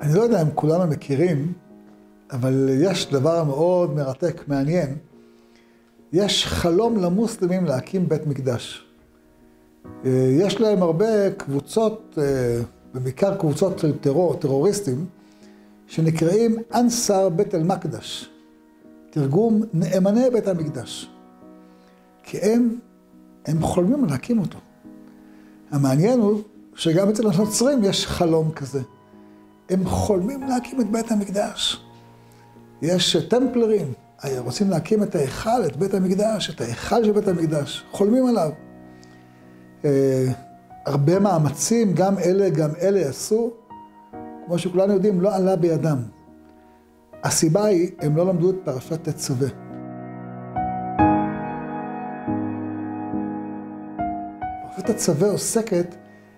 אני לא יודע אם כולנו מכירים, אבל יש דבר מאוד מרתק, מעניין. יש חלום למוסלמים להקים בית מקדש. יש להם הרבה קבוצות, במקר קבוצות של טרוריסטים, שנקראים אנסר בית אל-מקדש, תרגום נאמני בית המקדש. כי הם חולמים להקים אותו. המעניין הוא שגם אצל הנוצרים יש חלום כזה. הם חולמים להקים את בית המקדש. יש טמפלרים, רוצים להקים את ההיכל, את בית המקדש, את ההיכל של בית המקדש, חולמים עליו. הרבה מאמצים, גם אלה עשו, כמו שכולנו יודעים, לא עלה בידם. הסיבה היא, הם לא למדו את פרשת תצווה. פרשת תצווה עוסקת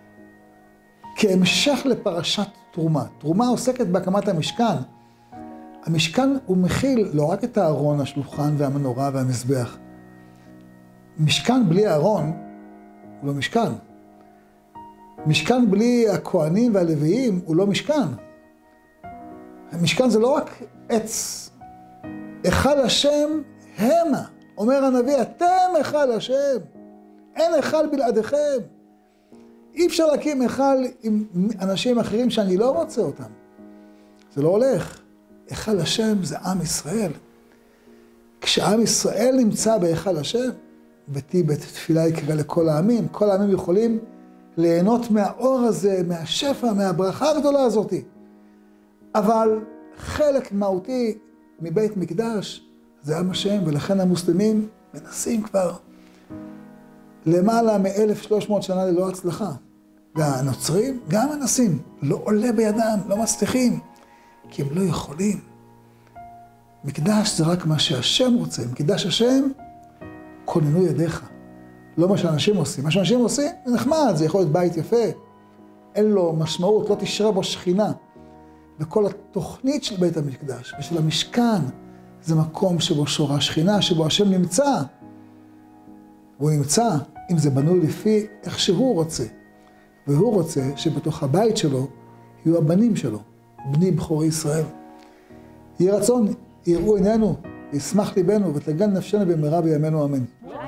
כהמשך לפרשת תרומה. תרומה עוסקת בהקמת המשכן. המשכן הוא מכיל לא רק את הארון, השולחן והמנורה והמזבח. משכן בלי הארון הוא לא משכן. משכן בלי הכהנים והלוויים הוא לא משכן. המשכן זה לא רק עץ. היכל השם המה. אומר הנביא, אתם היכל השם. אין היכל בלעדיכם. אי אפשר להקים היכל עם אנשים אחרים שאני לא רוצה אותם. זה לא הולך. היכל השם זה עם ישראל. כשעם ישראל נמצא בהיכל השם, ביתי בית תפילה יקרא לכל העמים, כל העמים יכולים ליהנות מהאור הזה, מהשפע, מהברכה הגדולה הזאת. אבל חלק מהותי מבית מקדש זה עם השם, ולכן המוסלמים מנסים כבר למעלה מ-1300 שנה ללא הצלחה. והנוצרים גם מנסים, לא עולה בידם, לא מצליחים, כי הם לא יכולים. מקדש זה רק מה שהשם רוצה, מקדש השם, כוננו ידיך. לא מה שאנשים עושים. מה שאנשים עושים זה נחמד, זה יכול להיות בית יפה, אין לו משמעות, לא תשרה בו שכינה. וכל התוכנית של בית המקדש ושל המשכן, זה מקום שבו שורה שכינה, שבו השם נמצא. והוא נמצא, אם זה בנוי לפי איך שהוא רוצה. והוא רוצה שבתוך הבית שלו יהיו הבנים שלו, בני בכורי ישראל. יהי רצון, יראו עינינו, ישמח ליבנו ותגן נפשנו במהרה בימינו אמן.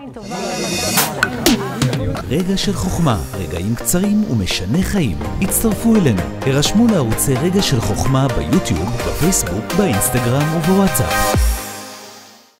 רגע של חוכמה, רגעים קצרים ומשנה חיים. הצטרפו אלינו, הרשמו לערוצי רגע של חוכמה ביוטיוב, בפייסבוק, באינסטגרם ובוואטסאפ.